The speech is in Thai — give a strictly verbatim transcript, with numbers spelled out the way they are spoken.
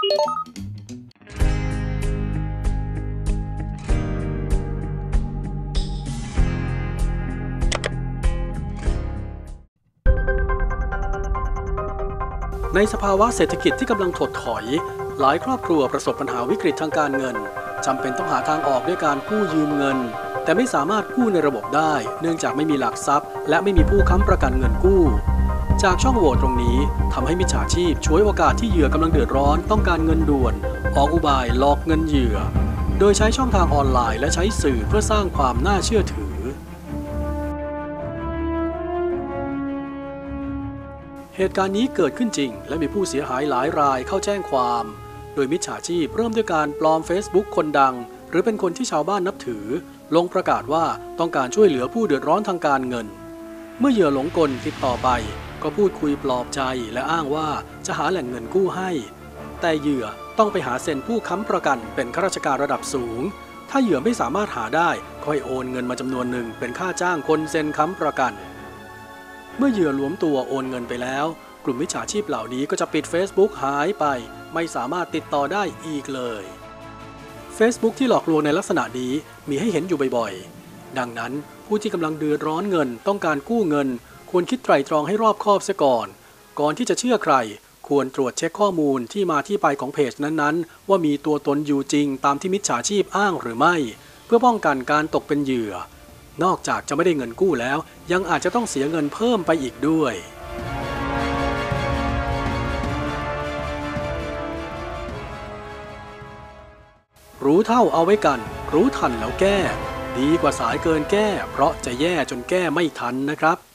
ในสภาวะเศรษฐกิจที่กำลังถดถอยหลายครอบครัวประสบปัญหาวิกฤตทางการเงินจำเป็นต้องหาทางออกด้วยการกู้ยืมเงินแต่ไม่สามารถกู้ในระบบได้เนื่องจากไม่มีหลักทรัพย์และไม่มีผู้ค้ำประกันเงินกู้จากช่องโหว่ตรงนี้ทำให้มิจฉาชีพฉวยโอกาสที่เหยื่อกำลังเดือดร้อนต้องการเงินด่วนออกอุบายหลอกเงินเหยื่อโดยใช้ช่องทางออนไลน์และใช้สื่อเพื่อสร้างความน่าเชื่อถือเหตุการณ์นี้เกิดขึ้นจริงและมีผู้เสียหายหลายรายเข้าแจ้งความโดยมิจฉาชีพเริ่มด้วยการปลอม Facebook คนดังหรือเป็นคนที่ชาวบ้านนับถือลงประกาศว่าต้องการช่วยเหลือผู้เดือดร้อนทางการเงินเมื่อเหยื่อหลงกลติดต่อไปก็พูดคุยปลอบใจและอ้างว่าจะหาแหล่งเงินกู้ให้แต่เหยื่อต้องไปหาเซ็นผู้ค้ำประกันเป็นข้าราชการระดับสูงถ้าเหยื่อไม่สามารถหาได้ก็ให้โอนเงินมาจำนวนหนึ่งเป็นค่าจ้างคนเซ็นค้ำประกันเมื่อเหยื่อหลวมตัวโอนเงินไปแล้วกลุ่มมิจฉาชีพเหล่านี้ก็จะปิด Facebook หายไปไม่สามารถติดต่อได้อีกเลย Facebook ที่หลอกลวงในลักษณะนี้มีให้เห็นอยู่บ่อยๆดังนั้นผู้ที่กำลังเดือดร้อนเงินต้องการกู้เงินควรคิดไตร่ตรองให้รอบคอบเสียก่อนก่อนที่จะเชื่อใครควรตรวจเช็คข้อมูลที่มาที่ไปของเพจนั้นๆว่ามีตัวตนอยู่จริงตามที่มิจฉาชีพอ้างหรือไม่เพื่อป้องกันการตกเป็นเหยื่อนอกจากจะไม่ได้เงินกู้แล้วยังอาจจะต้องเสียเงินเพิ่มไปอีกด้วยรู้เท่าเอาไว้กันรู้ทันแล้วแก้ดีกว่าสายเกินแก้เพราะจะแย่จนแก้ไม่ทันนะครับ